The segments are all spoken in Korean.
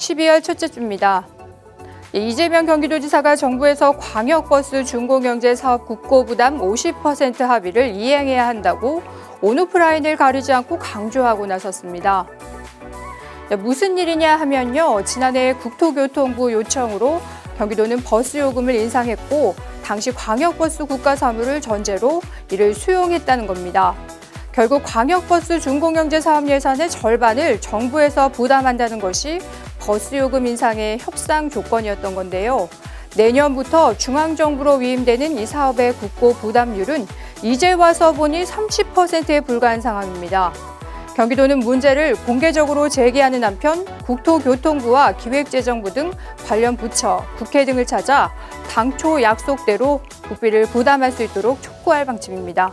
12월 첫째 주입니다. 이재명 경기도지사가 정부에서 광역버스 준공영제 사업 국고부담 50% 합의를 이행해야 한다고 온오프라인을 가리지 않고 강조하고 나섰습니다. 무슨 일이냐 하면요. 지난해 국토교통부 요청으로 경기도는 버스 요금을 인상했고 당시 광역버스 국가사무를 전제로 이를 수용했다는 겁니다. 결국 광역버스 준공영제 사업 예산의 절반을 정부에서 부담한다는 것이 버스 요금 인상의 협상 조건이었던 건데요. 내년부터 중앙정부로 위임되는 이 사업의 국고 부담률은 이제 와서 보니 30%에 불과한 상황입니다. 경기도는 문제를 공개적으로 제기하는 한편 국토교통부와 기획재정부 등 관련 부처, 국회 등을 찾아 당초 약속대로 국비를 부담할 수 있도록 촉구할 방침입니다.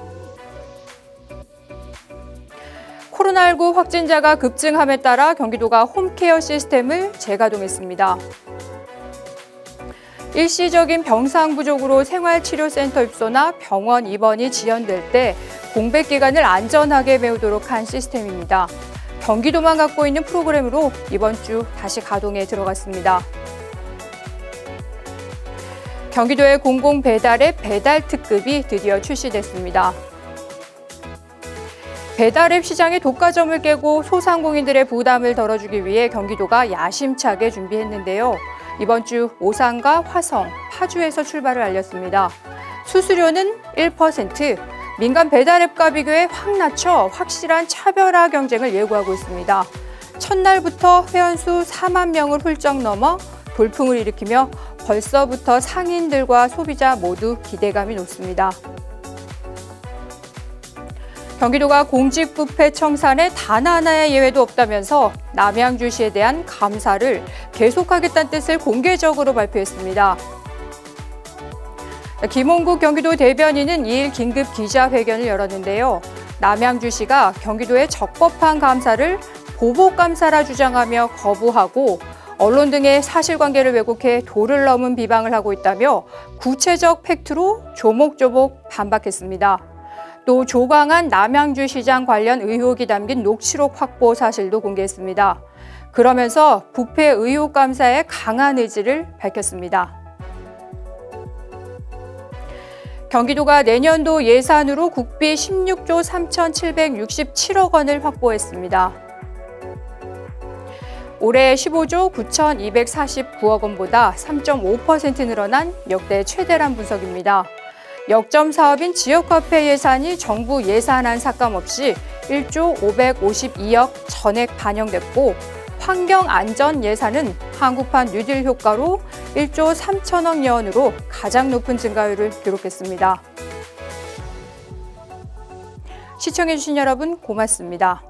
코로나19 확진자가 급증함에 따라 경기도가 홈케어 시스템을 재가동했습니다. 일시적인 병상 부족으로 생활치료센터 입소나 병원 입원이 지연될 때 공백 기간을 안전하게 메우도록 한 시스템입니다. 경기도만 갖고 있는 프로그램으로 이번 주 다시 가동에 들어갔습니다. 경기도의 공공배달앱 배달특급이 드디어 출시됐습니다. 배달앱 시장의 독과점을 깨고 소상공인들의 부담을 덜어주기 위해 경기도가 야심차게 준비했는데요. 이번 주 오산과 화성, 파주에서 출발을 알렸습니다. 수수료는 1%, 민간 배달앱과 비교해 확 낮춰 확실한 차별화 경쟁을 예고하고 있습니다. 첫날부터 회원수 4만 명을 훌쩍 넘어 돌풍을 일으키며 벌써부터 상인들과 소비자 모두 기대감이 높습니다. 경기도가 공직부패 청산에 단 하나의 예외도 없다면서 남양주시에 대한 감사를 계속하겠다는 뜻을 공개적으로 발표했습니다. 김홍국 경기도 대변인은 2일 긴급 기자회견을 열었는데요. 남양주시가 경기도의 적법한 감사를 보복감사라 주장하며 거부하고 언론 등의 사실관계를 왜곡해 도를 넘은 비방을 하고 있다며 구체적 팩트로 조목조목 반박했습니다. 또 조광한 남양주시장 관련 의혹이 담긴 녹취록 확보 사실도 공개했습니다. 그러면서 부패 의혹 감사에 강한 의지를 밝혔습니다. 경기도가 내년도 예산으로 국비 16조 3,767억 원을 확보했습니다. 올해 15조 9,249억 원보다 3.5% 늘어난 역대 최대란 분석입니다. 역점 사업인 지역화폐 예산이 정부 예산안 삭감 없이 1조 552억 전액 반영됐고 환경안전 예산은 한국판 뉴딜 효과로 1조 3천억 원으로 가장 높은 증가율을 기록했습니다. 시청해주신 여러분 고맙습니다.